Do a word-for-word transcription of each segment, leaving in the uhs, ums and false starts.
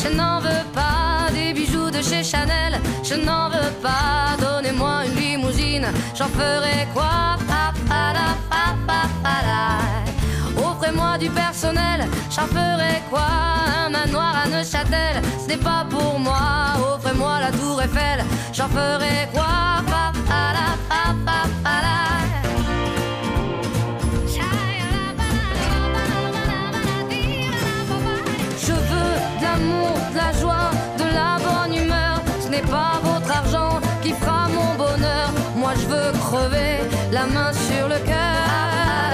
je n'en veux pas des bijoux de chez Chanel, je n'en veux pas. Donnez-moi une limousine, j'en ferai quoi? Pa, pa, la, pa, pa, pa, la. Offrez-moi du personnel, j'en ferai quoi? Un manoir à Neuchâtel, ce n'est pas pour moi. Offrez-moi la tour Eiffel, j'en ferai quoi? Pa, pa, la, pa, pa, pa, la. Je veux de l'amour, de la joie, de la bonne humeur. Ce n'est pas votre argent qui fera mon bonheur. Moi je veux crever la main sur le cœur.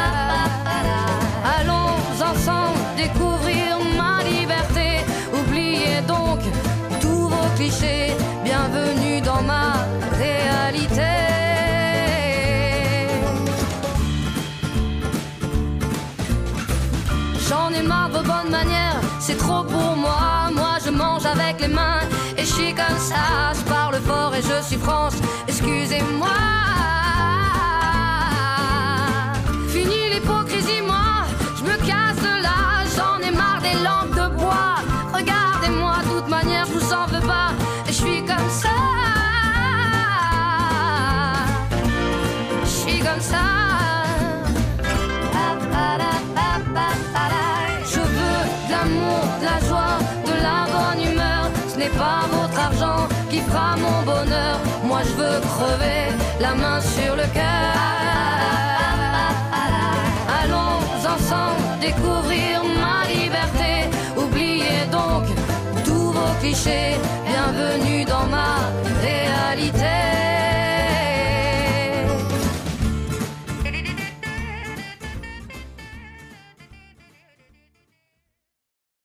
Allons ensemble découvrir ma liberté. Oubliez donc tous vos clichés. Bienvenue dans ma réalité. J'en ai marre de vos bonnes manières, c'est trop pour moi. Moi je mange avec les mains et je suis comme ça. Je parle fort et je suis France, excusez-moi. Fini l'hypocrisie, moi, je me casse de là. J'en ai marre des lampes de bois. Regardez-moi, de toute manière je vous en veux pas. Et je suis comme ça. Je suis comme ça. De la joie, de la bonne humeur. Ce n'est pas votre argent qui fera mon bonheur. Moi je veux crever la main sur le cœur. Allons ensemble découvrir ma liberté. Oubliez donc tous vos clichés. Bienvenue dans ma réalité.